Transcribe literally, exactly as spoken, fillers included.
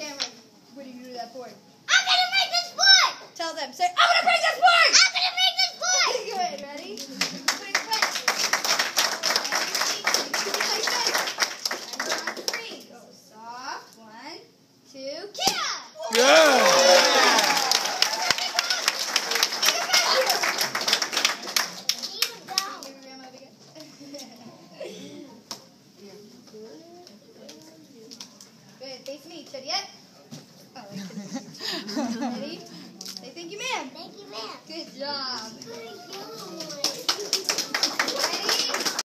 camera. What are you going to do that for? I'm gonna break this board! Tell them. Say, I'm going to break this board! I'm gonna break this board! Good. Ready? Quick, quick. Like this. Remember on three. Go soft. One, two, kick! Yeah! Good. Face me. Ready yet? Oh, like ready? Say thank you, ma'am. Thank you, ma'am. Good job. Good, you. Ready?